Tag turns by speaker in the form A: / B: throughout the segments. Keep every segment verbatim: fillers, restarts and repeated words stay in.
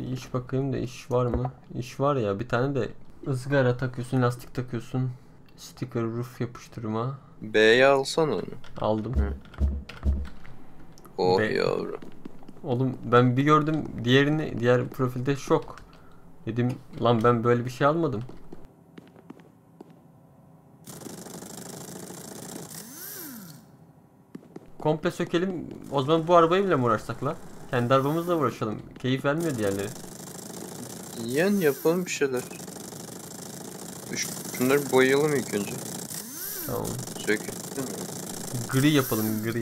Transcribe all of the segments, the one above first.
A: İş bakayım da iş var mı? İş var ya, bir tane de ızgara takıyorsun, lastik takıyorsun. Sticker roof yapıştırma.
B: B'ye alsan onu.
A: Aldım.
B: Hı. Oh
A: Be
B: yavrum.
A: Oğlum ben bir gördüm diğerini, diğer profilde şok. Dedim lan ben böyle bir şey almadım. Komple sökelim. O zaman bu arabayı bile mi uğraşsak la? Kendi arabamızla uğraşalım. Keyif vermiyor diğerleri.
B: Yani yapalım bir şeyler. Şunları bir boyayalım ilk önce.
A: Tamam.
B: Sökelim.
A: Gri yapalım, gri.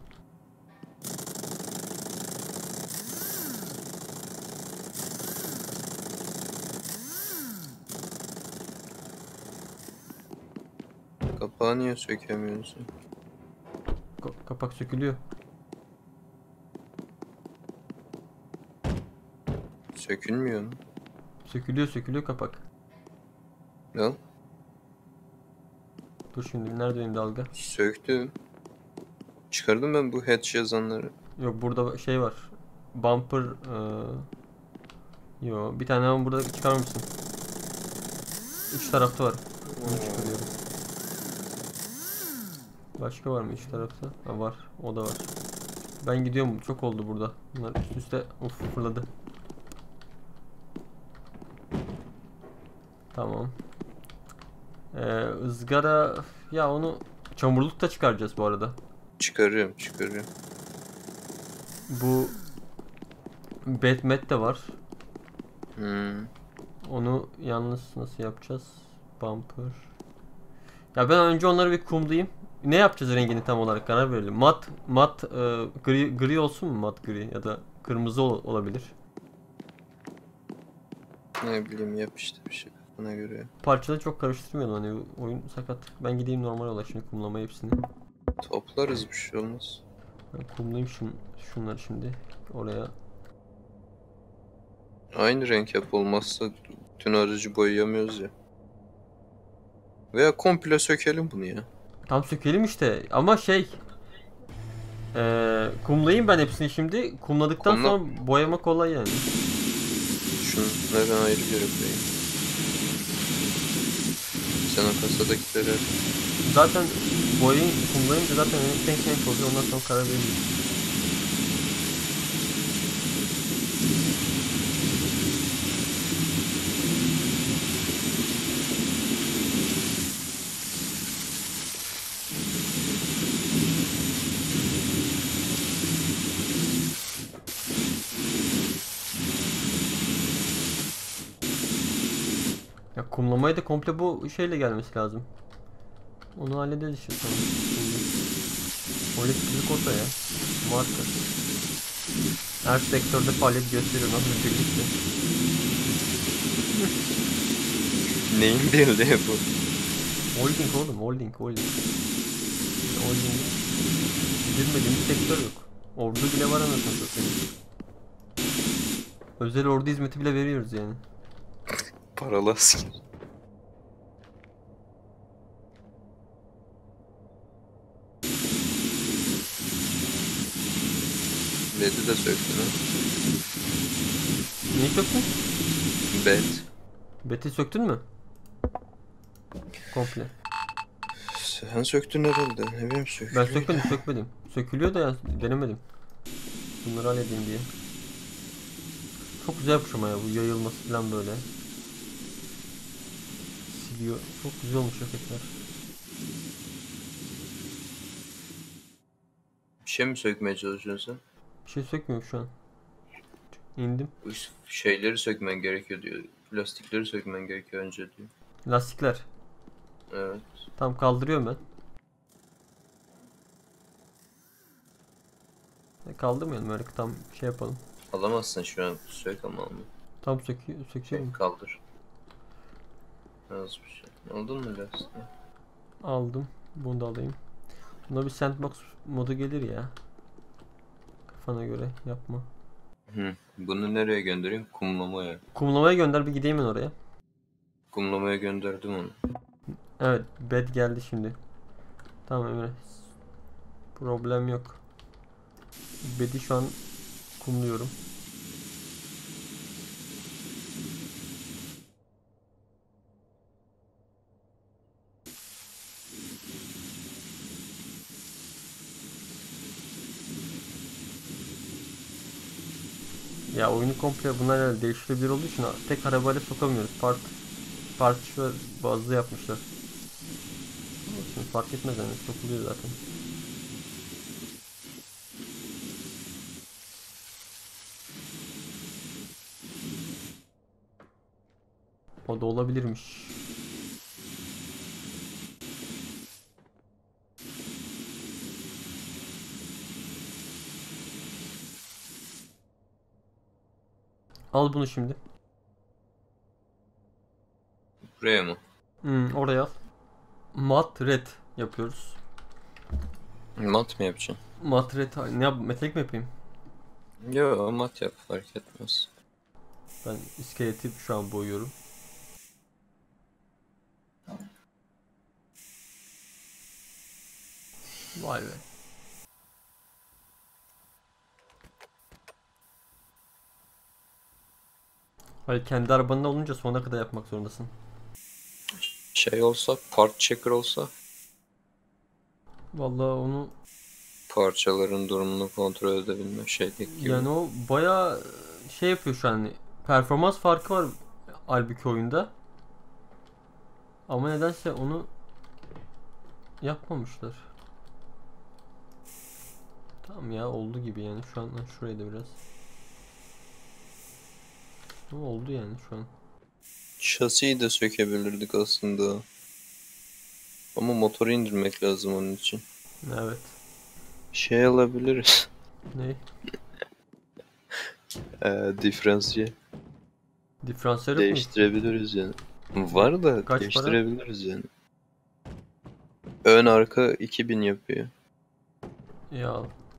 B: Kapağı niye sökemiyorsun?
A: Kapak sökülüyor.
B: Sökülmüyor mu?
A: Sökülüyor sökülüyor kapak.
B: Al.
A: Dur şimdi, nerede benim dalga?
B: Söktüm. Çıkardım ben bu hatch yazanları.
A: Yok, burada şey var. Bumper. Ee... Yok, bir tane ama burada çıkarır mısın? Üç tarafta var. Bunu çıkarıyorum. Başka var mı üç tarafta? Ha, var. O da var. Ben gidiyorum. Çok oldu burada. Bunlar üst üste of fırladı. Tamam. Ee, ızgara, ya onu çamurlukta çıkaracağız bu arada.
B: Çıkarıyorum, çıkarıyorum.
A: Bu Batmat de var.
B: Hmm.
A: Onu yalnız nasıl yapacağız? Bumper. Ya ben önce onları bir kumlayayım. Ne yapacağız rengini tam olarak karar verelim. Mat mat e, gri gri olsun mu, mat gri ya da kırmızı ol olabilir.
B: Ne bileyim, yap işte bir şey ona göre.
A: Parçaları çok karıştırmayalım, hani oyun sakat. Ben gideyim normal olarak şimdi kumlamaya hepsini.
B: Toplarız, bir şey olmaz.
A: Ben kumlayayım şun, şunları şimdi oraya.
B: Aynı renk yap, olmazsa bütün aracı boyayamıyoruz ya. Veya komple sökelim bunu ya.
A: Tam sökelim işte ama şey ee, kumlayayım ben hepsini şimdi. Kumladıktan
B: Kumla.
A: sonra boyama kolay yani.
B: Şunları ben ayrı bir yere koyayım. Sen o kasadakileri...
A: Zaten boyayın, kumlayınca zaten renk renk oluyor, ondan sonra karar veririm. Ya kumlamaya da komple bu şeyle gelmesi lazım. Onu hallederiz işte tamam. Şimdi elektrik oto ya. Marka. Her sektörde faaliyet gösteriyor. Nasıl bir birlikte.
B: Neyin birliği bu?
A: Holding oğlum, holding, holding. Holding. Bilmediğim bir sektör yok. Ordu bile var anasını satayım. Özel ordu hizmeti bile veriyoruz yani.
B: Paralı asker. Bed'i de söktün ha.
A: Niye söktün?
B: Bed.
A: Beti söktün mü? Komple.
B: Sen söktün herhalde. Ne bileyim, söktün.
A: Ben sökmedim, sökmedim. Sökülüyor da ya, denemedim. Bunları halledeyim diye. Çok güzel yapmış ama ya, bu yayılması falan böyle. Siliyor. Çok güzel olmuş efektler.
B: Bir şey mi sökmeye çalışıyorsun sen?
A: Bir şey sökmüyorum şu an. İndim.
B: Bu şeyleri sökmen gerekiyor diyor. Plastikleri sökmen gerekiyor önce diyor.
A: Lastikler.
B: Evet.
A: Tam kaldırıyorum ben. E, Kaldırmayalım öyle, tam şey yapalım.
B: Alamazsın şu an. Sök ama onu.
A: Tam sök sökeceğim.
B: Kaldır. Az bir şey. Aldın mı lastiği?
A: Aldım. Bunu da alayım. Buna bir sandbox modu gelir ya. Kafana göre yapma.
B: Hı. Bunu nereye göndereyim? Kumlamaya.
A: Kumlamaya gönder, bir gideyim ben oraya.
B: Kumlamaya gönderdim onu.
A: Evet, bed geldi şimdi. Tamam Emre. Problem yok. Bed'i şu an kumluyorum. Ya oyunu komple bunlar herhalde değiştirebilir olduğu için tek arabayla sokamıyoruz. Part parça bazlı yapmışlar. Olsun, fark etmez yani, sokuluyor zaten. O da olabilirmiş. Al bunu şimdi.
B: Buraya mı?
A: Hmm, oraya al. Mat red yapıyoruz.
B: Mat mı yapacaksın?
A: Mat red ne yap? Metalik mi yapayım?
B: Yo, mat yap, fark etmez.
A: Ben iskeleti şu an boyuyorum. Vay be. Hayır, kendi arabanın olunca sonuna kadar yapmak zorundasın.
B: Şey olsa, part checker olsa
A: Vallahi onu,
B: parçaların durumunu kontrol edebilme şeydeki gibi.
A: yani o bayağı şey yapıyor şu an. Hani performans farkı var halbuki oyunda. Ama nedense onu yapmamışlar. Tamam ya, oldu gibi yani şu an. Şurayı da biraz. Ama oldu yani şu an.
B: Şasiyi de sökebilirdik aslında. Ama motoru indirmek lazım onun için.
A: Evet.
B: Şey alabiliriz.
A: Ne?
B: Ee, diferansiyel.
A: Diferansiyel yok mu?
B: Değiştirebiliriz yani. Var da
A: Kaç para?
B: değiştirebiliriz yani. Ön arka iki bin yapıyor.
A: Ya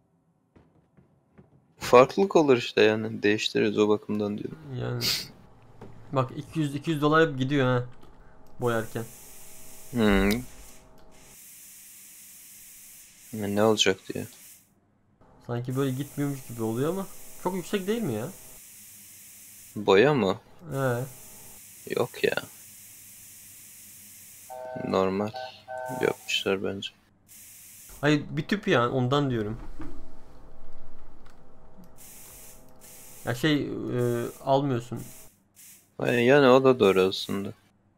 B: Farklılık olur işte yani. Değiştiririz o bakımdan diyorum.
A: yani bak, iki yüz iki yüz dolar hep gidiyor ha boyarken.
B: Hmm. Ya ne olacak diye.
A: Sanki böyle gitmiyormuş gibi oluyor ama çok yüksek değil mi ya?
B: Boya mı?
A: He.
B: Yok ya. Normal yapmışlar bence.
A: Hayır, bir tüp yani, ondan diyorum. Ya şey, e, almıyorsun.
B: Yani, yani o da doğru aslında.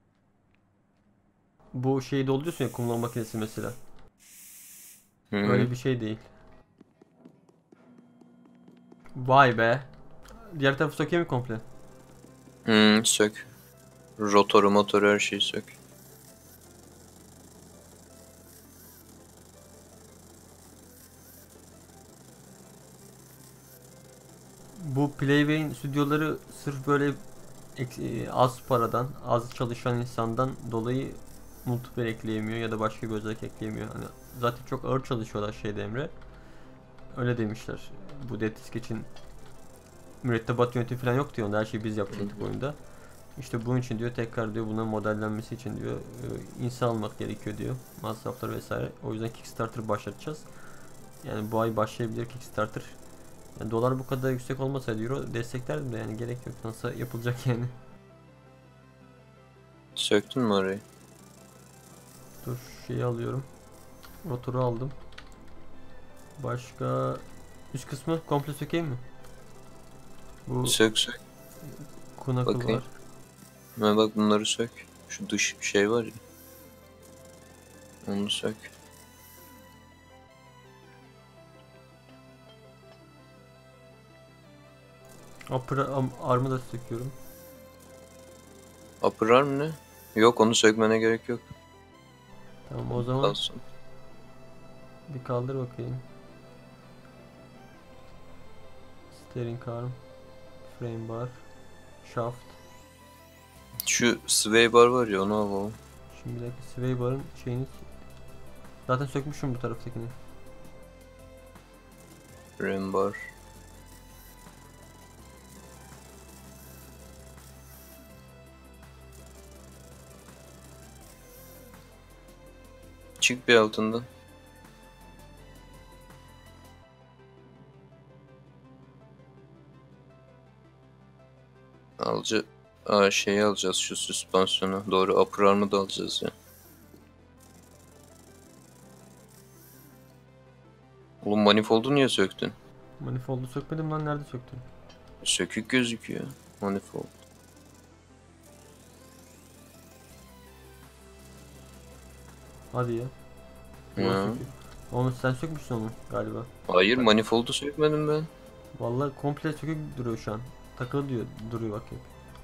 A: Bu şeyi dolduruyorsun ya, kumlama makinesi mesela.
B: Hı hı.
A: Öyle bir şey değil. Vay be. Diğer tarafı sökeyim mi komple?
B: Hı, sök. Rotoru motoru her şeyi sök.
A: Bu Playway'in stüdyoları sırf böyle ek- e, az paradan, az çalışan insandan dolayı multiplayer ekleyemiyor ya da başka bir özellik ekleyemiyor. Hani zaten çok ağır çalışıyorlar şeyde, Emre. Öyle demişler. Bu Dead Disk için mürettebat yönetimi falan yok diyor. Her şeyi biz yapacaktık oyunda. İşte bunun için diyor, tekrar diyor, bunların modellenmesi için diyor e, insan almak gerekiyor diyor. Masraflar vesaire. O yüzden Kickstarter başlatacağız. Yani bu ay başlayabilir Kickstarter. Yani dolar bu kadar yüksek olmasaydı euro desteklerdim de, yani gerek yok. Nasıl yapılacak yani?
B: Söktün mü orayı?
A: Dur, şeyi alıyorum. Rotoru aldım. Başka üst kısmı komple sökeyim mi? Bu
B: Sök sök.
A: kunakıl var.
B: Bakayım. Ha, bak bunları sök. Şu dış şey var ya. Onu sök.
A: Upper am- arm'ı da söküyorum.
B: Upper arm ne? Yok, onu sökmene gerek yok.
A: Tamam, o zaman
B: Kalsın.
A: bir kaldır bakayım. Steering arm, frame bar, shaft.
B: Şu sway bar var ya, onu alalım.
A: Şimdi bir dakika, sway bar'ın şeyini zaten sökmüşüm bu taraftakini.
B: Ram bar. Çık bir altından. Alca Aa, şeyi alacağız, şu süspansiyonu. Doğru, upper arm'ı da alacağız ya. Oğlum manifoldu niye söktün?
A: Manifold'u sökmedim lan, nerede söktüm?
B: Sökük gözüküyor. Manifold.
A: Hadi ya.
B: Ya.
A: Ulan söküyor. Onu sen sökmüşsün onu galiba.
B: Hayır,
A: Bak.
B: manifoldu sökmedim ben.
A: Vallahi komple sökük duruyor şu an. Takılı diyor, duruyor bakayım.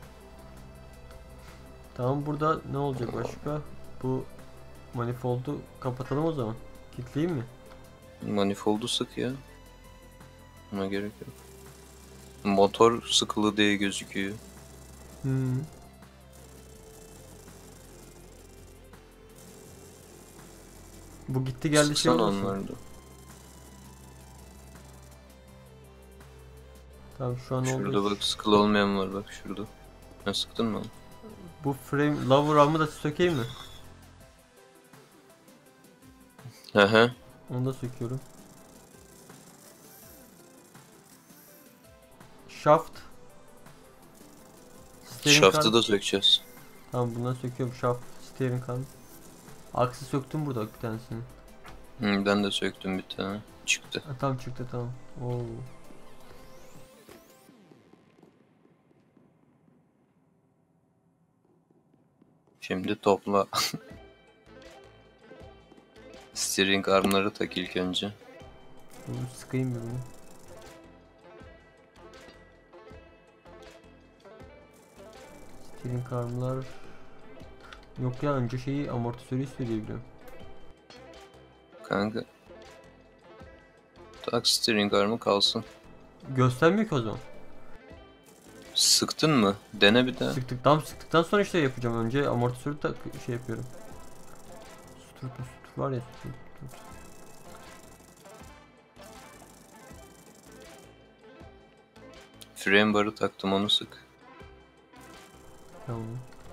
A: Tamam, burada ne olacak başka? Bu manifoldu kapatalım o zaman. Kilitleyeyim mi?
B: Manifoldu sık ya. Buna gerek yok. Motor sıkılı diye gözüküyor.
A: Hmm. Bu gitti geldi şey
B: Sıksana
A: olmasın?
B: onları da.
A: Tamam, şu an
B: Şurada
A: oldu.
B: bak, sıkılı olmayan var bak şurada. Ne sıktın mı?
A: Bu frame lower arm'ı da sökeyim mi?
B: Hı hı.
A: Onu da söküyorum. Shaft. Steering
B: Şaftı
A: column.
B: da sökeceğiz.
A: Tamam, bundan söküyorum. Shaft, steering column. Aksı söktüm burada bir tanesini.
B: Hı, ben de söktüm bir tane. Çıktı.
A: Ha, tamam çıktı, tamam. Oo.
B: Şimdi topla. Steering armları tak ilk önce.
A: Bunu sıkayım bir bunu. Steering armlar. Yok ya, önce şeyi amortisörü istiyor diye biliyorum.
B: Kanka. Tak steering armı kalsın.
A: Göstermiyor ki o zaman.
B: Sıktın mı? Dene bir daha.
A: Sıktık, tam sıktıktan sonra işte yapacağım. Önce amortisörü tak şey yapıyorum. Sütür sütür var ya, sütür.
B: Frame bar'ı taktım, onu sık.
A: Tamam.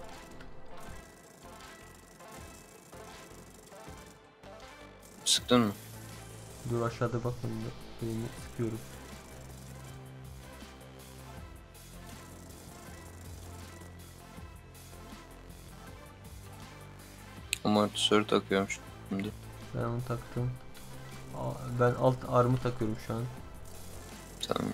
B: Sıktın mı?
A: Dur, aşağıda bakmayın da. Benim sıkıyorum.
B: Amortisörü takıyorum şimdi.
A: Ben onu taktım. Aa, ben alt armı takıyorum şu an.
B: Tamam.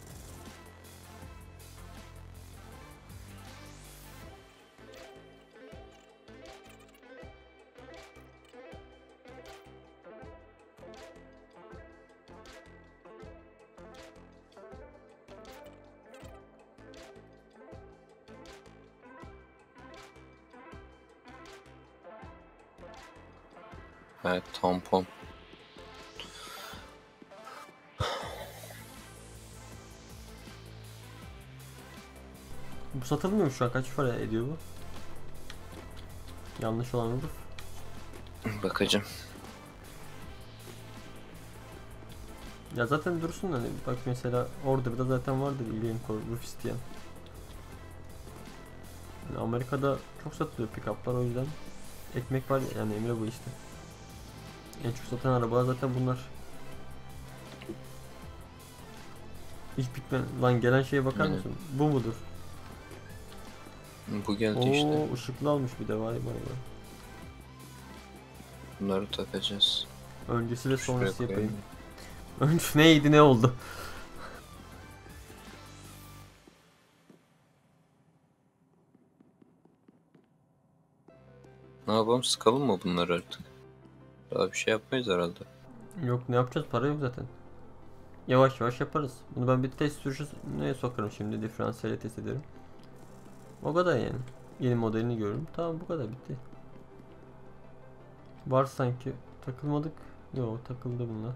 B: Evet, tampon.
A: Bu satılmıyor mu şu an? Kaç para ediyor bu? Yanlış olan olur.
B: Bakacağım.
A: Ya zaten dursun, hani bak mesela order'da zaten vardır Aliencore roof isteyen. Yani Amerika'da çok satılıyor pick-up'lar, o yüzden ekmek var yani Emre, bu işte. En çok satan arabalar zaten bunlar. Hiç bitme lan, gelen şeye bakar
B: Hı.
A: mısın? Bu mudur?
B: Bu geldi
A: Oo,
B: işte.
A: ışıklı almış bir de, vay vay vay.
B: Bunları takacağız.
A: Öncesi ve
B: Şuraya
A: sonrası
B: koyayım.
A: yapayım. Önce neydi, ne oldu?
B: Ne yapalım, sıkalım mı bunları artık? Daha bir şey yapmayız herhalde.
A: Yok, ne yapacağız, para yok zaten. Yavaş yavaş yaparız. Bunu ben bir test sürüşüne sokarım şimdi, diferansiyeli test ederim. O kadar yani. Yeni modelini görürüm. Tamam, bu kadar, bitti. Var sanki. Takılmadık. Yok, takıldı bunlar.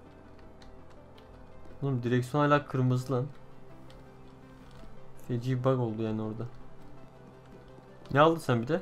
A: Oğlum direksiyon hala kırmızı lan. Feci bug oldu yani orada. Ne aldın sen bir de?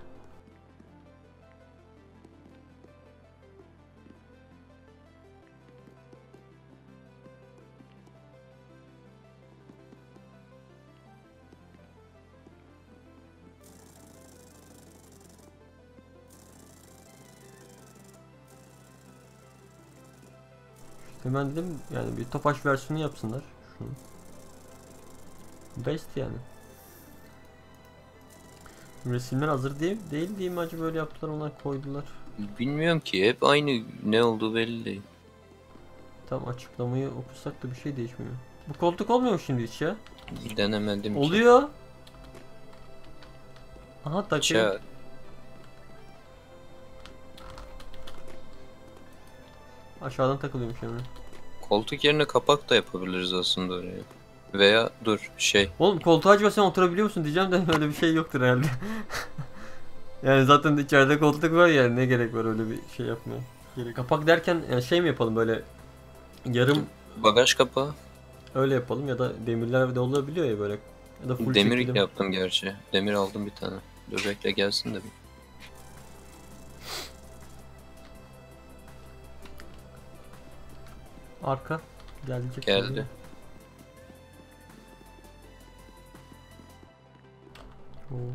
A: İşte ben dedim yani bir Tofaş versiyonu yapsınlar. Şunu. Best yani. Resimler hazır değil, değil diye mi acaba böyle yaptılar, onlar koydular.
B: Bilmiyorum ki, hep aynı, ne olduğu belli değil.
A: Tam açıklamayı okusak da bir şey değişmiyor. Bu koltuk olmuyor mu şimdi hiç ya?
B: Denemedim ki.
A: Oluyor. Aha takıyor.
B: Ça
A: Aşağıdan takılıyormuş Emre.
B: koltuk yerine kapak da yapabiliriz aslında oraya. Veya dur şey.
A: Oğlum koltuğa acaba sen oturabiliyor musun diyeceğim de öyle bir şey yoktur herhalde. Yani zaten içeride koltuk var yani ne gerek var öyle bir şey yapmaya. Gerek. Kapak derken yani şey mi yapalım böyle yarım
B: Bagaj kapağı.
A: öyle yapalım ya da demirler de olabiliyor ya böyle. Ya da full
B: Demir
A: çekelim.
B: yaptım gerçi. Demir aldım bir tane. Dur bekle gelsin de bir.
A: Arka gelecek.
B: Geldi.
A: şimdi. Oo.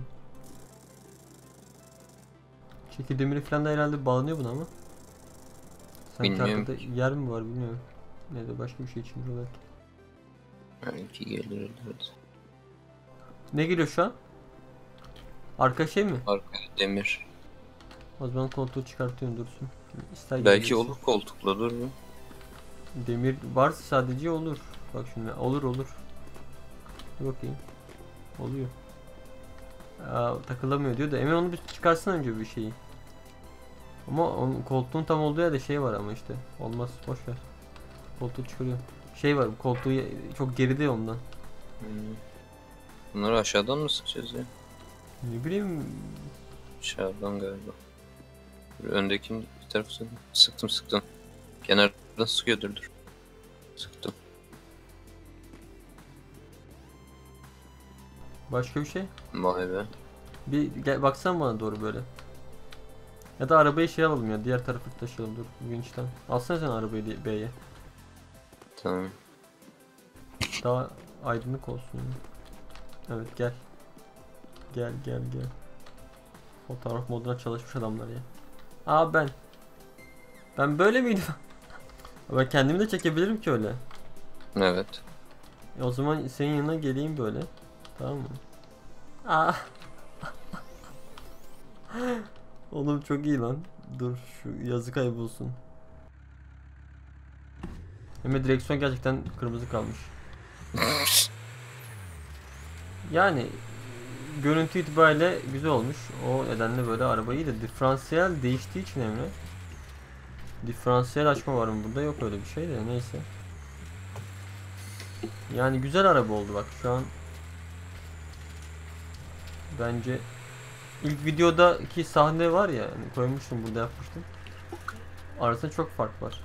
A: Çeki demiri falan da herhalde bağlanıyor buna ama. Sanki
B: Bilmiyorum
A: arkada yer mi var bilmiyorum. Ne de başka bir şey için belki.
B: Belki gelir ileride.
A: Ne geliyor şu an? Arka şey mi?
B: Arkaya demir.
A: O zaman koltuğu çıkartıyorum dursun. İster
B: Belki
A: gelirse.
B: olur koltukla dur mu?
A: Demir varsa sadece olur. Bak şimdi olur olur. Dur bakayım. Oluyor. Aa, takılamıyor diyor da Emre onu bir çıkarsın önce bir şeyi. Ama onun koltuğun tam olduğu yerde şey var ama işte. Olmaz boş ver. Koltuğu çıkarıyor. Şey var koltuğu çok geride ondan.
B: Hmm. Bunları aşağıdan mı sıkacağız ya?
A: Ne bileyim.
B: Aşağıdan galiba. Dur, öndekini bir tarafı sıktım. Sıktım sıktım. Kenardan sıkıyordur dur. Sıktım.
A: Başka bir şey.
B: Vay be.
A: Bir gel baksan bana doğru böyle. Ya da arabayı şey alalım ya diğer tarafı taşıyalım dur vinçten. Alsana sen arabayı di- B'ye.
B: Tamam.
A: Daha aydınlık olsun yani. Evet gel. Gel gel gel. Fotoğraf moduna çalışmış adamlar ya. Aa ben. Ben böyle miydim? Ben kendimi de çekebilirim ki öyle.
B: Evet.
A: E o zaman senin yanına geleyim böyle. Tamam mı? Aa. Oğlum çok iyi lan. Dur şu yazı kaybolsun. Hem de direksiyon gerçekten kırmızı kalmış. Yani görüntü itibariyle güzel olmuş. O nedenle böyle araba iyi de diferansiyel değiştiği için Emre. Diferansiyel açma var mı burada? Yok öyle bir şey de neyse. Yani güzel araba oldu bak şu an. Bence ilk videodaki sahne var ya hani koymuştum burada yapmıştım. Arasında çok fark var.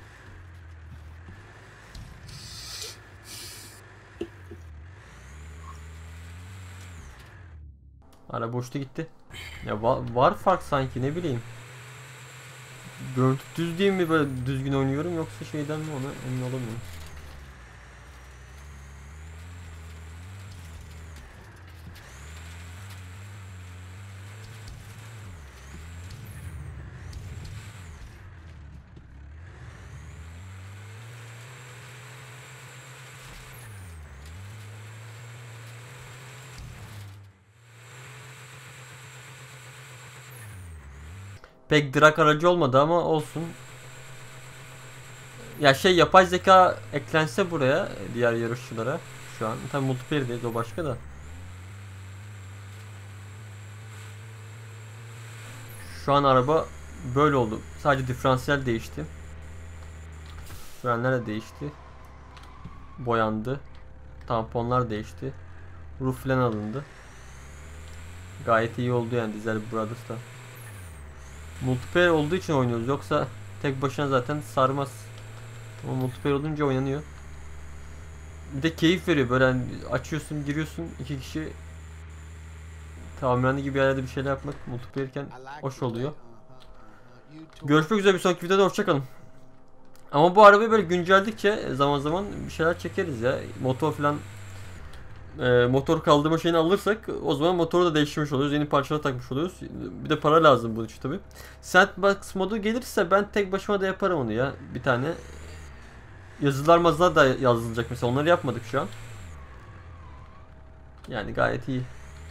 A: Ara boşta gitti. Ya var, var fark sanki ne bileyim. Görüntü düz değil mi böyle düzgün oynuyorum yoksa şeyden mi onu emin olamıyorum. Pek drag aracı olmadı ama olsun. Ya şey yapay zeka eklense buraya diğer yarışçılara şu an. Tabi multiplayer'deyiz o başka da. Şu an araba böyle oldu. Sadece diferansiyel değişti. Frenler de değişti. Boyandı. Tamponlar değişti. Roof falan alındı. Gayet iyi oldu yani Diesel Brothers'ta. Multiplayer olduğu için oynuyoruz. Yoksa tek başına zaten sarmaz. Ama multiplayer olunca oynanıyor. Bir de keyif veriyor. Böyle hani açıyorsun, giriyorsun. iki kişi tamirhane gibi yerlerde bir şeyler yapmak multiplayer'ken hoş oluyor. Görüşmek üzere bir sonraki videoda hoşçakalın. Ama bu arabayı böyle güncelledikçe zaman zaman bir şeyler çekeriz ya. Motor falan e, motor kaldırma şeyini alırsak o zaman motoru da değiştirmiş oluyoruz. Yeni parçalar takmış oluyoruz. Bir de para lazım bunun için tabi. Sandbox modu gelirse ben tek başıma da yaparım onu ya. Bir tane yazılar mazılar da yazılacak mesela. Onları yapmadık şu an. Yani gayet iyi.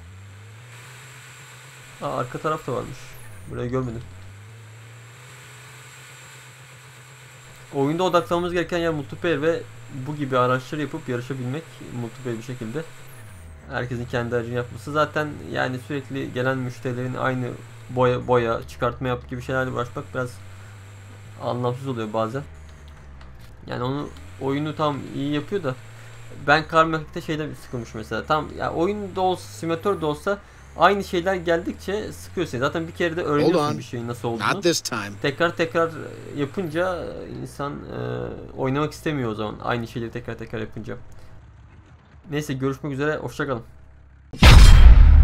A: Aa, arka taraf da varmış. Burayı görmedim. oyunda odaklanmamız gereken yer multiplayer ve bu gibi araçları yapıp yarışabilmek multiplayer bir şekilde. Herkesin kendi aracını yapması. Zaten yani sürekli gelen müşterilerin aynı boya boya çıkartma yap gibi şeylerle uğraşmak biraz anlamsız oluyor bazen. Yani onu oyunu tam iyi yapıyor da ben Car Mechanic'te şeyde bir sıkılmış mesela. Tam ya oyunda olsa, simülatör de olsa aynı şeyler geldikçe sıkıyor seni. Zaten bir kere de öğreniyorsun bir şeyin nasıl olduğunu.
C: Not this time.
A: Tekrar tekrar yapınca insan e, oynamak istemiyor o zaman. Aynı şeyleri tekrar tekrar yapınca. Neyse görüşmek üzere. Hoşça kalın.